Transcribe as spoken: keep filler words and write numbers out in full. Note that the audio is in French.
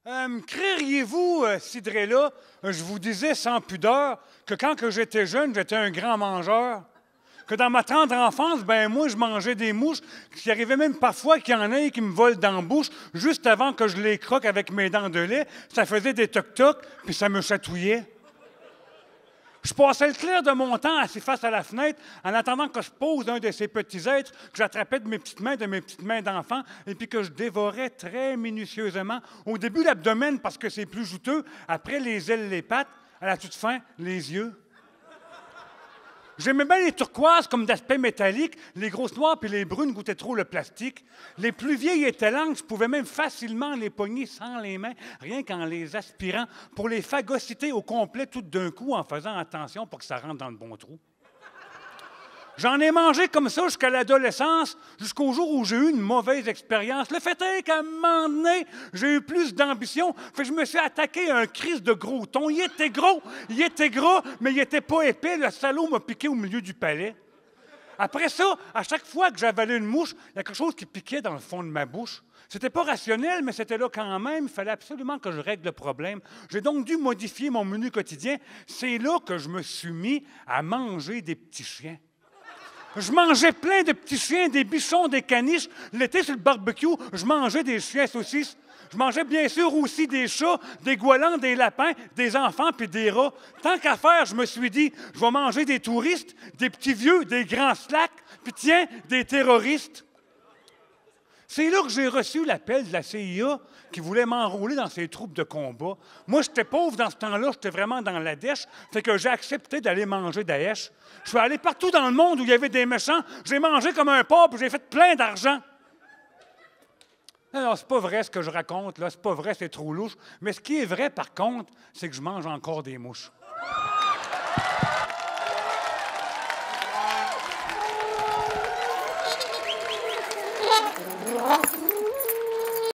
Euh, me crieriez-vous, euh, Cidrella, euh, je vous disais sans pudeur, que quand que j'étais jeune, j'étais un grand mangeur? Que dans ma tendre enfance, ben moi, je mangeais des mouches, qu'il arrivait même parfois qu'il y en ait qui me volent dans la bouche juste avant que je les croque avec mes dents de lait. Ça faisait des toc-toc, puis ça me chatouillait. Je passais le clair de mon temps assis face à la fenêtre en attendant que je pose un de ces petits êtres que j'attrapais de mes petites mains, de mes petites mains d'enfant, et puis que je dévorais très minutieusement. Au début, l'abdomen, parce que c'est plus juteux. Après, les ailes, les pattes. À la toute fin, les yeux. J'aimais bien les turquoises comme d'aspect métallique. Les grosses noires puis les brunes goûtaient trop le plastique. Les plus vieilles étaient langues, je pouvais même facilement les pogner sans les mains, rien qu'en les aspirant, pour les phagocyter au complet tout d'un coup en faisant attention pour que ça rentre dans le bon trou. J'en ai mangé comme ça jusqu'à l'adolescence, jusqu'au jour où j'ai eu une mauvaise expérience. Le fait est qu'à un moment donné, j'ai eu plus d'ambition, fait que je me suis attaqué à un crise de gros thon. Il était gros, il était gras, mais il était pas épais. Le salaud m'a piqué au milieu du palais. Après ça, à chaque fois que j'avalais une mouche, il y a quelque chose qui piquait dans le fond de ma bouche. C'était pas rationnel, mais c'était là quand même. Il fallait absolument que je règle le problème. J'ai donc dû modifier mon menu quotidien. C'est là que je me suis mis à manger des petits chiens. Je mangeais plein de petits chiens, des bichons, des caniches. L'été, sur le barbecue, je mangeais des chiens saucisses. Je mangeais bien sûr aussi des chats, des goélands, des lapins, des enfants puis des rats. Tant qu'à faire, je me suis dit, je vais manger des touristes, des petits vieux, des grands slacks, puis tiens, des terroristes. C'est là que j'ai reçu l'appel de la C I A qui voulait m'enrôler dans ses troupes de combat. Moi, j'étais pauvre dans ce temps-là, j'étais vraiment dans la dèche, fait que j'ai accepté d'aller manger Daesh. Je suis allé partout dans le monde où il y avait des méchants, j'ai mangé comme un porc, puis j'ai fait plein d'argent. Non, c'est pas vrai ce que je raconte, là, c'est pas vrai, c'est trop louche. Mais ce qui est vrai, par contre, c'est que je mange encore des mouches. Yeah.